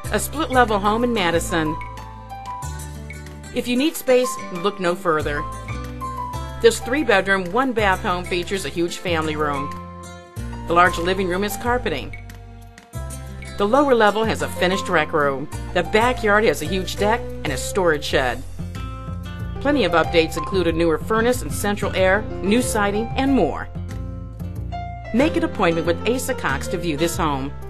A split-level home in Madison. If you need space, look no further. This 3-bedroom, 1-bath home features a huge family room. The large living room is carpeting. The lower level has a finished rec room. The backyard has a huge deck and a storage shed. Plenty of updates include a newer furnace and central air, new siding, and more. Make an appointment with Asa Cox to view this home.